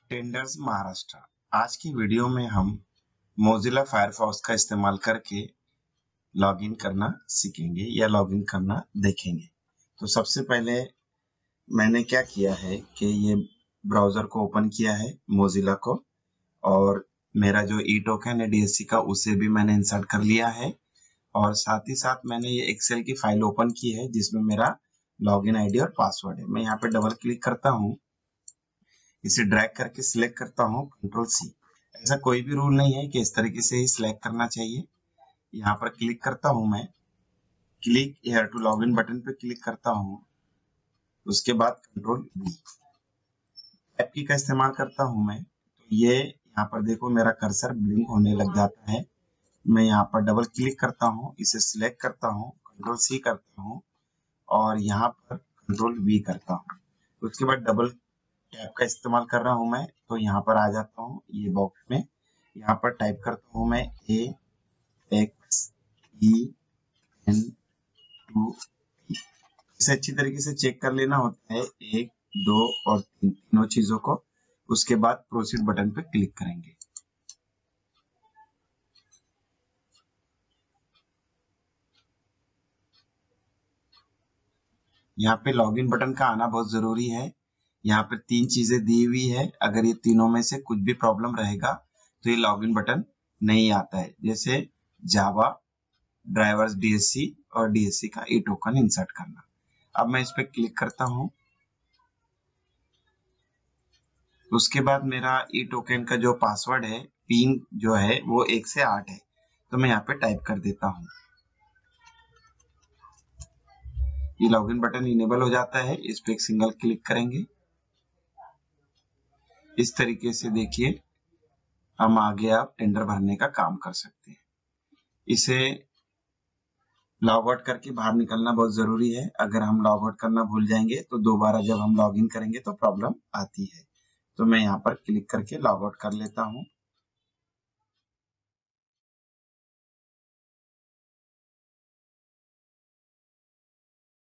Tenders Maharashtra. आज की video में हम मोजिला फायरफॉक्स का इस्तेमाल करके लॉगिन करना सीखेंगे या लॉगिन करना देखेंगे। तो सबसे पहले मैंने क्या किया है कि ये ब्राउजर को ओपन किया है मोजिला को, और मेरा जो ई टोकन है डीएससी का उसे भी मैंने इंसर्ट कर लिया है, और साथ ही साथ मैंने ये एक्सेल की फाइल ओपन की है जिसमें मेरा लॉगिन आईडी और पासवर्ड है। मैं यहाँ पे डबल क्लिक करता हूँ, इसे ड्रैग करके सिलेक्ट करता हूँ, कंट्रोल सी। ऐसा कोई भी रूल नहीं है कि इस तरीके से ही सिलेक्ट करना चाहिए। यहाँ पर क्लिक करता हूँ मैं, click here to login button पे क्लिक करता हूँ, उसके बाद कंट्रोल बी। टैब की का इस्तेमाल करता हूँ मैं, तो ये यहाँ पर देखो मेरा कर्सर ब्लिंक होने लग जाता है। मैं यहाँ पर डबल क्लिक करता हूँ, इसे सिलेक्ट करता हूँ, कंट्रोल सी करता हूँ और यहाँ पर कंट्रोल वी करता हूँ। उसके बाद डबल टैब का इस्तेमाल कर रहा हूं मैं, तो यहाँ पर आ जाता हूँ ये बॉक्स में। यहाँ पर टाइप करता हूँ मैं AXEN2P। इसे अच्छी तरीके से चेक कर लेना होता है, 1, 2 और 3 तीनों चीजों को। उसके बाद प्रोसीड बटन पे क्लिक करेंगे। यहाँ पे लॉगिन बटन का आना बहुत जरूरी है। यहाँ पे 3 चीजें दी हुई है, अगर ये तीनों में से कुछ भी प्रॉब्लम रहेगा तो ये लॉगिन बटन नहीं आता है, जैसे जावा, ड्राइवर्स डीएससी और डीएससी का ई टोकन इंसर्ट करना। अब मैं इस पे क्लिक करता हूँ, उसके बाद मेरा ई टोकन का जो पासवर्ड है, पिन जो है वो 1 से 8 है, तो मैं यहाँ पे टाइप कर देता हूँ। ये लॉगिन बटन इनेबल हो जाता है, इस पे एक सिंगल क्लिक करेंगे। इस तरीके से देखिए हम आगे आप टेंडर भरने का काम कर सकते हैं। इसे लॉग आउट करके बाहर निकलना बहुत जरूरी है। अगर हम लॉग आउट करना भूल जाएंगे तो दोबारा जब हम लॉग इन करेंगे तो प्रॉब्लम आती है। तो मैं यहाँ पर क्लिक करके लॉग आउट कर लेता हूँ।